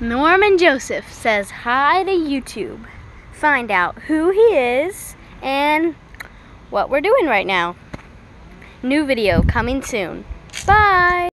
Norman Joseph says hi to YouTube. Find out who he is and what we're doing right now. New video coming soon. Bye!